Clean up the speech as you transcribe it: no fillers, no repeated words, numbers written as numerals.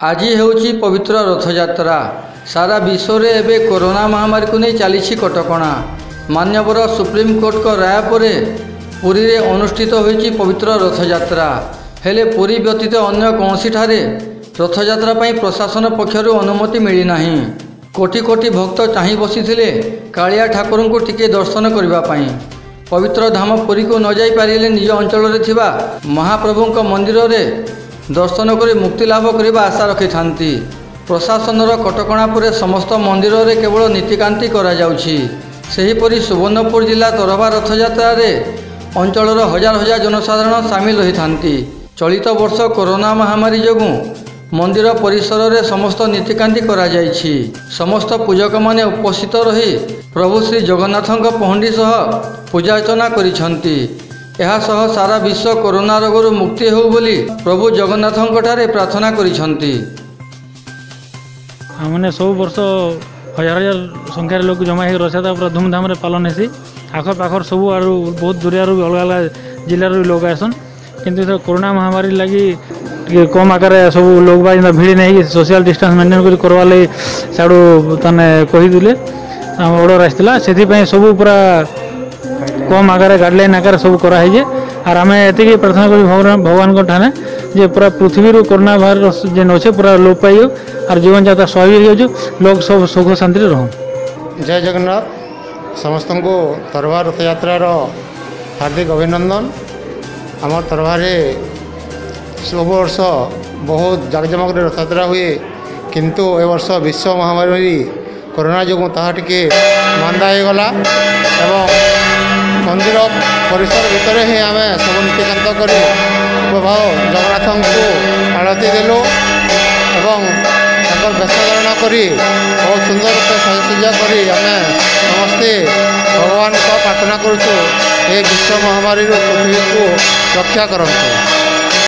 आज ହେଉଛି पवित्र रथयात्रा। सारा विश्व में एवं कोरोना महामारी को नहीं चली कटकणा। मान्यवर सुप्रीमकोर्ट को राय पर पुरी रे अनुष्ठित होईची पवित्र रथयात्रा। हेले पुरी व्यतीत अन्य कौनसी ठारे रथयात्रा पर प्रशासन पक्षर अनुमति मिली नहीं। कोटि कोटि भक्त चाही बसी कालिया ठाकुर को टिके दर्शन करने। पवित्र धाम पुरी को न जाई पारिले निज अंचल थिबा महाप्रभु मंदिर रे दर्शन कर मुक्ति लाभ करने आशा रखि थांती। प्रशासनर कटकणा पर समस्त मंदिर रे केवल नीतिकांति करा जाउछि। सेहीपरि सुवर्णपुर जिला तरभा रथयात्रा रे अंचलर हजार हजार जनसाधारण सामिल रही थांती। चलित वर्ष कोरोना महामारी जोगु मंदिर परिसर रे समस्त नीतिकांति करा जाइछि। समस्त पूजक माने उपस्थित रही प्रभु श्री जगन्नाथଙ୍କ पहंडी सह पूजा अर्चना करिसंती। यह सह सारा विश्व कोरोना रोगरु मुक्ति हो बोली प्रभु जगन्नाथଙ୍କ ठारे प्रार्थना करिसंती। हमने सब वर्ष हजार हजार संख्यार लोग जमा हो रथयात्रा पूरा धूमधाम रे पालन हेसी। आखर पाखर सब आरु बहुत दूरिया अलग अलग जिलार लोग आसन, किंतु कोरोना महामारी लगी कम आकार सब लोग बा भिड़ नहीं सोशल डिस्टेंस मेंटेन करवा लगी साड़ू तने कहीदे ऑर्डर आसाला। से सब पूरा कम आकार गाइडलाइन आकार सब कराई। और आम ये प्रार्थना कर भगवान को ठाने जे पूरा पृथ्वी कोरोना भाइरस जेन अच्छे पूरा लोप पाई और जीवन यात्रा स्वाभाविक हो लोग सब सुख शांति रह। जय जगन्नाथ। समस्त को तरभा रथयात्रार हार्दिक अभिनंदन। आम तरभारे सब वर्ष बहुत जाकजमक रथयात्रा हुए, किंतु ए वर्ष विश्व महामारी कोरोना जो टे मंदा हो गला। मंदिर परिसर भितर ही आम सब नीतिकांत कर प्रभाव जगन्नाथ को आरती देलु एवं वेशधारण कर बहुत सुंदर साजसज्जा कर समस्ते भगवान को प्रार्थना करुचु ये विश्व महामारी पृथ्वी को रक्षा करते।